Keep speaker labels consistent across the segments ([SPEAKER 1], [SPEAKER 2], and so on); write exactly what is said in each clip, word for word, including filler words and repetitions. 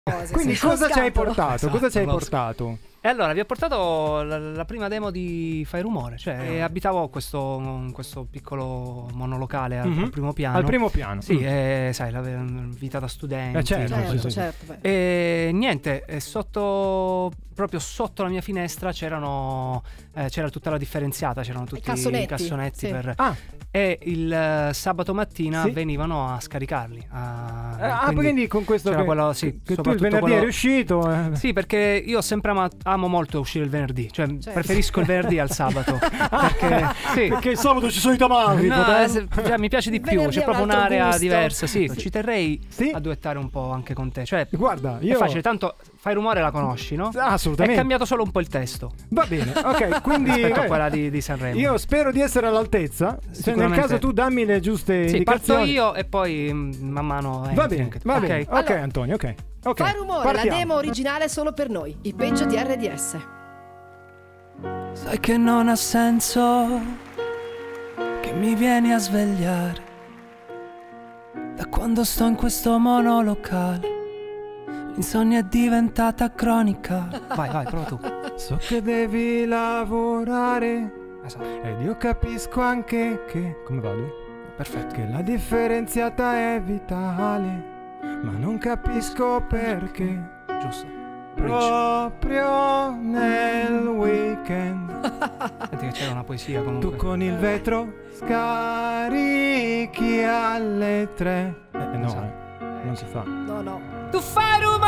[SPEAKER 1] Quindi cosa ci hai portato?
[SPEAKER 2] Esatto,
[SPEAKER 1] Cosa ci hai
[SPEAKER 2] lo so.
[SPEAKER 1] portato?
[SPEAKER 2] E allora vi ho portato la, la prima demo di Fai Rumore, cioè eh. abitavo questo, in questo piccolo monolocale al,
[SPEAKER 1] Mm-hmm.
[SPEAKER 2] al primo piano.
[SPEAKER 1] Al primo piano.
[SPEAKER 2] Sì,
[SPEAKER 1] mm.
[SPEAKER 2] eh, sai, la vita da studenti.
[SPEAKER 1] Eh, certo,
[SPEAKER 3] Certo,
[SPEAKER 1] sì, sì, sì.
[SPEAKER 3] certo, beh.
[SPEAKER 2] E niente, e sotto, proprio sotto la mia finestra c'erano eh, c'era tutta la differenziata, c'erano tutti
[SPEAKER 3] cassonetti,
[SPEAKER 2] i cassonetti
[SPEAKER 3] sì.
[SPEAKER 2] per,
[SPEAKER 1] Ah,
[SPEAKER 2] e il eh, sabato mattina
[SPEAKER 1] Sì.
[SPEAKER 2] venivano a scaricarli. a-
[SPEAKER 1] eh, ah, quindi con questo
[SPEAKER 2] c'era
[SPEAKER 1] che,
[SPEAKER 2] quello, sì,
[SPEAKER 1] che tu il
[SPEAKER 2] soprattutto
[SPEAKER 1] venerdì
[SPEAKER 2] quello-
[SPEAKER 1] eri uscito. eh.
[SPEAKER 2] Sì, perché io ho sempre amato, amo molto uscire il venerdì, cioè
[SPEAKER 3] Certo.
[SPEAKER 2] preferisco il venerdì al sabato. Perché, sì.
[SPEAKER 1] Perché il sabato ci sono i tamagri.
[SPEAKER 2] No,
[SPEAKER 1] potendo-
[SPEAKER 2] eh, se- cioè, mi piace di
[SPEAKER 3] Il
[SPEAKER 2] più,
[SPEAKER 3] venerdì
[SPEAKER 2] c'è
[SPEAKER 3] ha un
[SPEAKER 2] proprio
[SPEAKER 3] altro
[SPEAKER 2] un'area
[SPEAKER 3] gusto.
[SPEAKER 2] diversa. Sì, ci terrei
[SPEAKER 1] Sì.
[SPEAKER 2] a duettare un po' anche con te. Cioè,
[SPEAKER 1] Guarda,
[SPEAKER 2] è
[SPEAKER 1] io
[SPEAKER 2] facile, tanto Fai Rumore la conosci, no?
[SPEAKER 1] Ah,
[SPEAKER 2] È
[SPEAKER 1] assolutamente.
[SPEAKER 2] cambiato solo un po' il testo
[SPEAKER 1] Va bene, ok, quindi
[SPEAKER 2] rispetto a
[SPEAKER 1] eh,
[SPEAKER 2] quella di, di Sanremo.
[SPEAKER 1] io spero di essere all'altezza. Se nel
[SPEAKER 2] Sicuramente.
[SPEAKER 1] caso tu dammi le giuste
[SPEAKER 2] sì, parto
[SPEAKER 1] indicazioni.
[SPEAKER 2] io e poi mm, man mano
[SPEAKER 1] Va
[SPEAKER 2] entri
[SPEAKER 1] bene,
[SPEAKER 2] anche tu.
[SPEAKER 1] va
[SPEAKER 2] Ok.
[SPEAKER 1] bene. Ok,
[SPEAKER 3] Allora-
[SPEAKER 1] Antonio, ok. Ok.
[SPEAKER 3] Fai Rumore,
[SPEAKER 1] partiamo.
[SPEAKER 3] la demo originale solo per noi, il peggio di R D S.
[SPEAKER 2] Sai che non ha senso che mi vieni a svegliare da quando sto in questo monolocale. L'insonnia è diventata cronica. Vai, vai, prova tu.
[SPEAKER 1] So che devi lavorare
[SPEAKER 2] Esatto,
[SPEAKER 1] ed io capisco anche che come vado?
[SPEAKER 2] perfetto.
[SPEAKER 1] Che la differenziata è vitale, ma non capisco perché
[SPEAKER 2] Giusto. Preach.
[SPEAKER 1] proprio nel weekend
[SPEAKER 2] Senti che c'era una poesia
[SPEAKER 1] tu
[SPEAKER 2] comunque.
[SPEAKER 1] con il vetro scarichi alle tre. Eh, eh, no,
[SPEAKER 2] Esatto.
[SPEAKER 1] eh, non si fa.
[SPEAKER 3] No, no.
[SPEAKER 2] Tu fai rumore,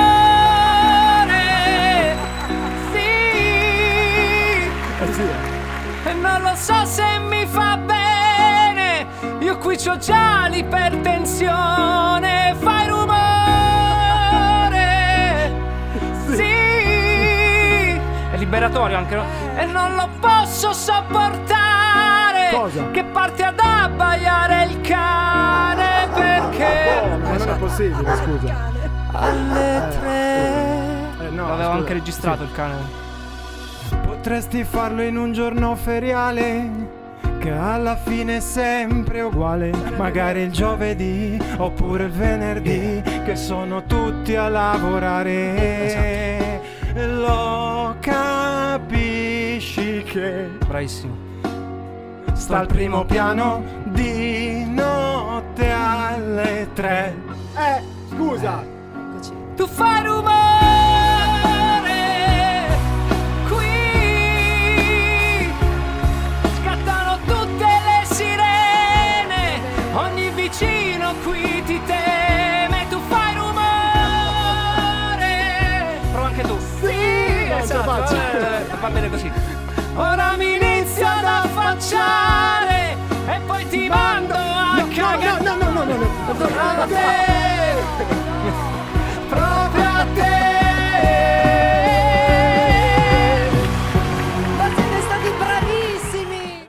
[SPEAKER 2] sì,
[SPEAKER 1] Eh sì,
[SPEAKER 2] e non lo so se mi fa bene. Io qui c'ho già l'ipertensione. Fai rumore, sì, è liberatorio anche, no? E non lo posso sopportare.
[SPEAKER 1] Cosa?
[SPEAKER 2] Che parte ad abbaiare il cane perché
[SPEAKER 1] Oh, ma non è possibile, scusa.
[SPEAKER 2] alle tre.
[SPEAKER 1] Eh, no,
[SPEAKER 2] L'avevo
[SPEAKER 1] scusa.
[SPEAKER 2] anche registrato il cane.
[SPEAKER 1] Potresti farlo in un giorno feriale che alla fine è sempre uguale. Magari il giovedì oppure il venerdì che sono tutti a lavorare. Lo capisci che
[SPEAKER 2] Bravissimo.
[SPEAKER 1] sta al primo piano di notte alle tre. Eh, scusa.
[SPEAKER 3] Eccoci.
[SPEAKER 2] Tu fai rumore qui, scattano tutte le sirene, ogni vicino qui ti teme. Tu fai rumore. Prova anche tu. Sì,
[SPEAKER 1] No, ce la faccio.
[SPEAKER 2] eh, va bene così. Ora mi inizio ad affacciare e poi ti mando a
[SPEAKER 1] No,
[SPEAKER 2] cagare.
[SPEAKER 1] no, no, no, no, no, no.
[SPEAKER 2] A te.